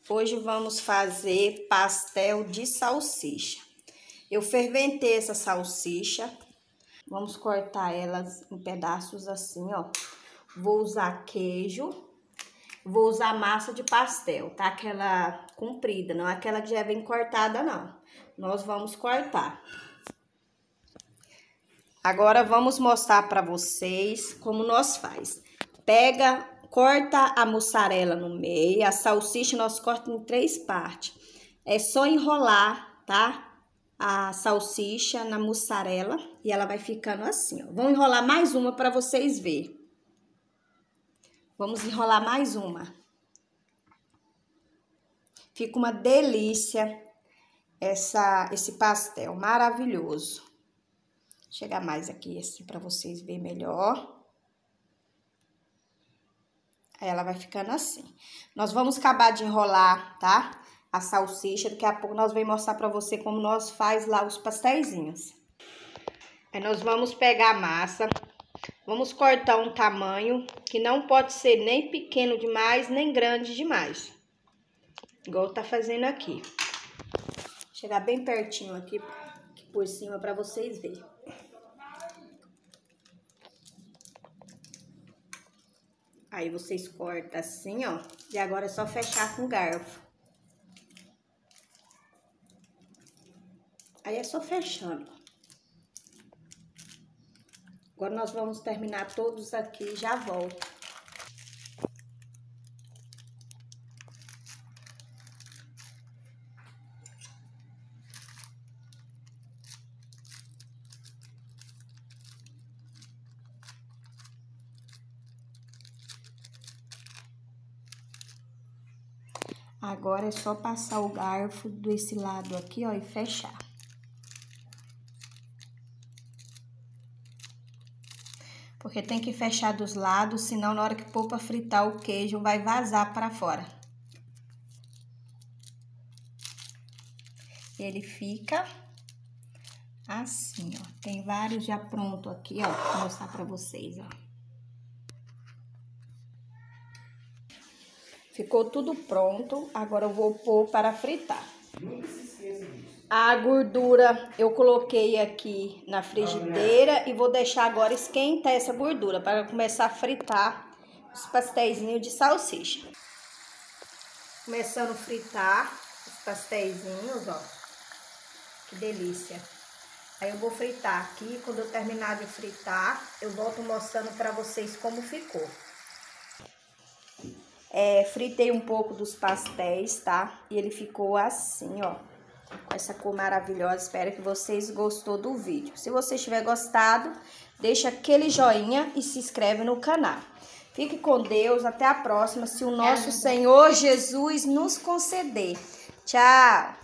Hoje vamos fazer pastel de salsicha. Eu ferventei essa salsicha. Vamos cortar elas em pedaços assim, ó. Vou usar queijo. Vou usar massa de pastel, tá? Aquela comprida, não é aquela que já vem cortada, não. Nós vamos cortar. Agora vamos mostrar para vocês como nós faz. Corta a mussarela no meio, a salsicha nós cortamos em 3 partes. É só enrolar, tá? A salsicha na mussarela e ela vai ficando assim, ó. Vamos enrolar mais uma para vocês verem. Vamos enrolar mais uma. Fica uma delícia esse pastel, maravilhoso. Vou chegar mais aqui assim para vocês verem melhor. Aí ela vai ficando assim. Nós vamos acabar de enrolar, tá? A salsicha, daqui a pouco nós vamos mostrar pra você como nós faz lá os pastelzinhos. Aí nós vamos pegar a massa, vamos cortar um tamanho que não pode ser nem pequeno demais, nem grande demais. Igual tá fazendo aqui. Chegar bem pertinho aqui por cima pra vocês verem. Aí vocês cortam assim, ó. E agora é só fechar com garfo. Aí é só fechando. Agora nós vamos terminar todos aqui e já volto. Agora é só passar o garfo desse lado aqui, ó, e fechar. Porque tem que fechar dos lados, senão na hora que pôr pra fritar o queijo vai vazar pra fora. Ele fica assim, ó. Tem vários já pronto aqui, ó, vou mostrar pra vocês, ó. Ficou tudo pronto, agora eu vou pôr para fritar. Nunca se esqueça disso. A gordura eu coloquei aqui na frigideira e vou deixar agora esquentar essa gordura para começar a fritar os pastéisinhos de salsicha. Começando a fritar os pastéisinhos, ó. Que delícia. Aí eu vou fritar aqui, quando eu terminar de fritar, eu volto mostrando para vocês como ficou. Fritei um pouco dos pastéis, tá? E ele ficou assim, ó. Com essa cor maravilhosa. Espero que vocês gostou do vídeo. Se você tiver gostado, deixa aquele joinha e se inscreve no canal. Fique com Deus. Até a próxima, se o nosso Senhor Jesus nos conceder. Tchau!